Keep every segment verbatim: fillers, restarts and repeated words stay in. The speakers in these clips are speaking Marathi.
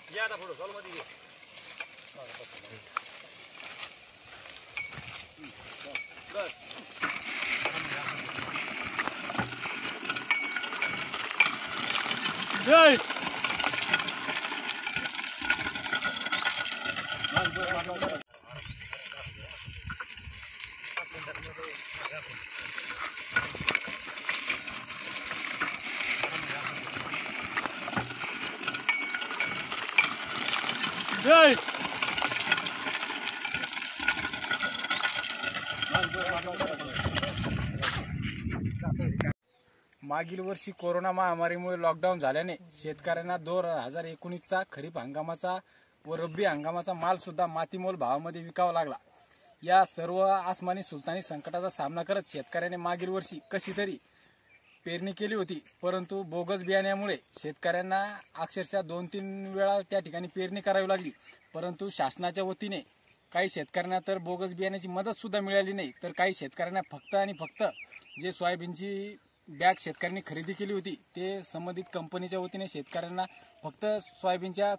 या आता फोटो चल मध्ये घे. बस जय जय मागील वर्षी कोरोना महामारीमुळे लॉकडाऊन झाल्याने शेतकऱ्यांना दोन हजार एकोणीसचा खरीप हंगामाचा व रब्बी हंगामाचा माल सुद्धा मातीमोल भावामध्ये विकावा लागला. या सर्व आसमानी सुलतानी संकटाचा सामना करत शेतकऱ्याने मागील वर्षी कशी तरी पेरणी केली होती, परंतु बोगस बियाण्यामुळे शेतकऱ्यांना अक्षरशः दोन तीन वेळा त्या ठिकाणी पेरणी करावी लागली. परंतु शासनाच्या वतीने काही शेतकऱ्यांना तर बोगस बियाण्याची मदत सुद्धा मिळाली नाही, तर काही शेतकऱ्यांना फक्त आणि फक्त जे सोयाबीनची बॅग शेतकऱ्यांनी खरेदी केली होती ते संबंधित कंपनीच्या वतीने शेतकऱ्यांना फक्त सोयाबीनच्या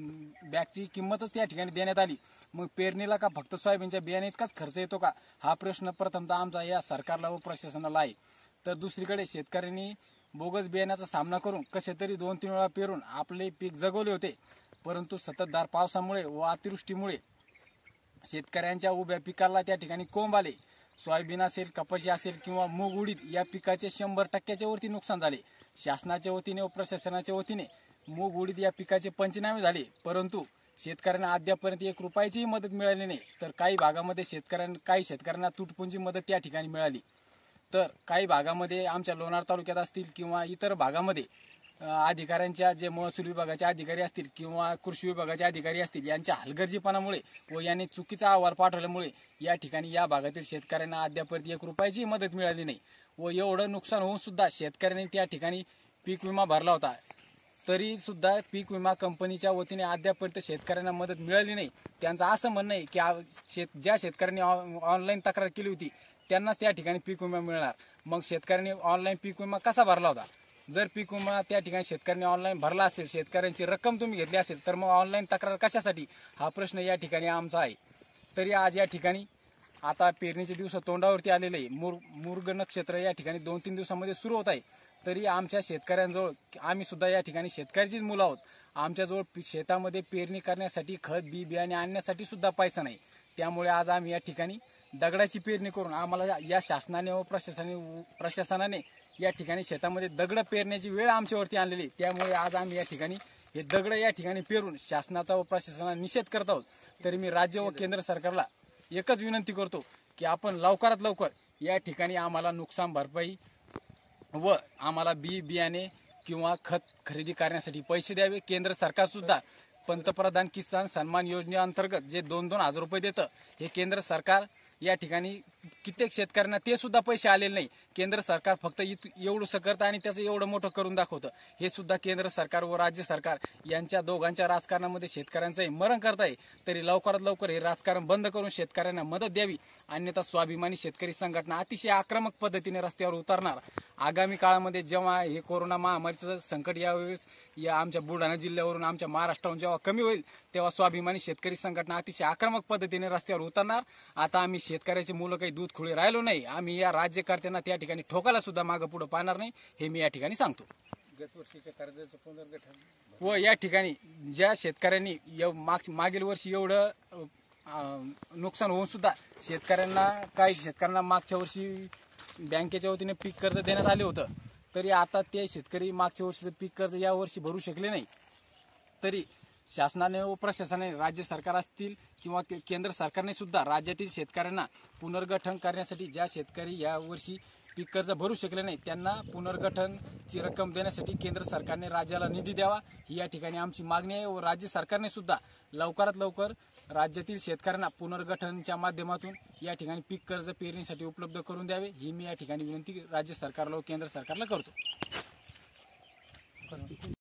बॅगची किंमतच त्या ठिकाणी देण्यात आली. मग पेरणीला का फक्त सोयाबीनच्या बियाणे इतकाच खर्च येतो का, हा प्रश्न प्रथमतः आमचा या सरकारला व प्रशासनाला आहे. तर दुसरीकडे शेतकऱ्यांनी बोगस बियाण्याचा सामना करून कसे तरी दोन तीन वेळा पेरून आपले पीक जगवले होते, परंतु सततधार पावसामुळे व अतिवृष्टीमुळे शेतकऱ्यांच्या उभ्या पिकाला त्या ठिकाणी कोंब आले. सोयाबीन असेल, कपाशी असेल किंवा मूग उडीद या पिकाचे शंभर टक्क्याच्या वरती नुकसान झाले. शासनाच्या वतीने व प्रशासनाच्या वतीने मूग उडीद या पिकाचे पंचनामे झाले, परंतु शेतकऱ्यांना अद्यापर्यंत एक रुपयाचीही मदत मिळाली नाही. तर काही भागामध्ये शेतकऱ्यांना काही शेतकऱ्यांना तुटपुंजी मदत त्या ठिकाणी मिळाली. तर काही भागामध्ये आमच्या लोणार तालुक्यात असतील किंवा इतर भागामध्ये अधिकाऱ्यांच्या जे महसूल विभागाचे अधिकारी असतील किंवा कृषी विभागाचे अधिकारी असतील यांच्या हलगर्जीपणामुळे व यांनी चुकीचा अहवाल पाठवल्यामुळे या ठिकाणी या भागातील शेतकऱ्यांना अद्यापर्यंत एक रुपयाची मदत मिळाली नाही. व एवढं नुकसान होऊन सुद्धा शेतकऱ्यांनी त्या ठिकाणी पीक विमा भरला होता, तरी सुद्धा पीक विमा कंपनीच्या वतीने अद्यापर्यंत शेतकऱ्यांना मदत मिळाली नाही. त्यांचं असं म्हणणं आहे की शेत ज्या शेतकऱ्यांनी ऑनलाईन तक्रार केली होती त्यांनाच त्या ठिकाणी पीक विमा मिळणार. मग शेतकऱ्यांनी ऑनलाईन पीक विमा कसा भरला होता? जर पीक विमा त्या ठिकाणी शेतकऱ्यांनी ऑनलाईन भरला असेल, शेतकऱ्यांची रक्कम तुम्ही घेतली असेल, तर मग ऑनलाईन तक्रार कशासाठी, हा प्रश्न या ठिकाणी आमचा आहे. तरी आज या ठिकाणी आता पेरणीचे दिवस तोंडावरती आलेले आहे. मुर मुर्ग नक्षत्र या ठिकाणी दोन तीन दिवसामध्ये सुरू होत आहे. तरी आमच्या शेतकऱ्यांजवळ, आम्ही सुद्धा या ठिकाणी शेतकऱ्याचीच मुलं आहोत, आमच्याजवळ शेतामध्ये पेरणी करण्यासाठी खत बी बियाणे आणण्यासाठी सुद्धा पैसा नाही. त्यामुळे आज आम्ही या ठिकाणी दगडाची पेरणी करून आम्हाला या शासनाने व प्रशासनाने प्रशासनाने या ठिकाणी शेतामध्ये दगड पेरण्याची वेळ आमच्यावरती आणलेली. त्यामुळे आज आम्ही या ठिकाणी हे दगड या ठिकाणी पेरून शासनाचा व प्रशासनाचा निषेध करत आहोत. तरी मी राज्य व केंद्र सरकारला एकच विनंती करतो की आपण लवकरात लवकर या ठिकाणी आम्हाला नुकसान भरपाई व आम्हाला बी बियाणे किंवा खत खरेदी करण्यासाठी पैसे द्यावे. केंद्र सरकार सुद्धा पंतप्रधान किसान सन्मान योजनेअंतर्गत जे दोन दोन हजार रुपये देतं, हे केंद्र सरकार या ठिकाणी कित्येक शेतकऱ्यांना ते सुद्धा पैसे आलेले नाही. केंद्र सरकार फक्त एवढंसं करतं आणि त्याचं एवढं मोठं करून दाखवतं. हे सुद्धा केंद्र सरकार व राज्य सरकार यांच्या दोघांच्या राजकारणामध्ये शेतकऱ्यांचंही मरण करत आहे. तरी लवकरात लवकर हे राजकारण बंद करून शेतकऱ्यांना मदत द्यावी, अन्यथा स्वाभिमानी शेतकरी संघटना अतिशय आक्रमक पद्धतीने रस्त्यावर उतरणार. आगामी काळामध्ये जेव्हा हे कोरोना महामारीचं संकट यावेळेस या आमच्या बुलढाणा जिल्ह्यावरून आमच्या महाराष्ट्रावरून जेव्हा कमी होईल, तेव्हा स्वाभिमानी शेतकरी संघटना अतिशय आक्रमक पद्धतीने रस्त्यावर उतरणार. आता आम्ही शेतकऱ्याचे मुलं काही दूध खुळे राहिलो नाही. आम्ही या राज्यकर्त्यांना त्या ठिकाणी ठोकायला सुद्धा मागे पुढे पाहणार नाही, हे मी या ठिकाणी सांगतो. गतवर्षीच्या कर्जाचं पुनर्गठन व या ठिकाणी ज्या शेतकऱ्यांनी मागील वर्षी एवढं नुकसान होऊन सुद्धा शेतकऱ्यांना काही शेतकऱ्यांना मागच्या वर्षी बँकेच्या वतीने पीक कर्ज देण्यात आले होतं, तरी आता ते शेतकरी मागच्या वर्षीचं पीक कर्ज या वर्षी भरू शकले नाही. तरी शासनाने व प्रशासनाने, राज्य सरकार असतील किंवा केंद्र सरकारने सुद्धा राज्यातील शेतकऱ्यांना पुनर्गठन करण्यासाठी, ज्या शेतकरी या वर्षी पीक कर्ज भरू शकले नाही त्यांना पुनर्गठनची रक्कम देण्यासाठी केंद्र सरकारने राज्याला निधी द्यावा, ही या ठिकाणी आमची मागणी आहे. व राज्य सरकारने सुद्धा लवकरात लवकर राज्यातील शेतकऱ्यांना पुनर्गठनच्या माध्यमातून या ठिकाणी पीक कर्ज पेरणीसाठी उपलब्ध करून द्यावे, ही मी या ठिकाणी विनंती राज्य सरकारला व केंद्र सरकारला करतो.